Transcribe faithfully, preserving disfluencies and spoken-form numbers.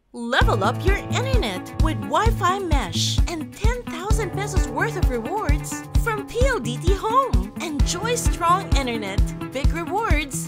Level up your internet with Wi-Fi Mesh and ten thousand pesos worth of rewards from P L D T Home. Enjoy strong internet, big rewards,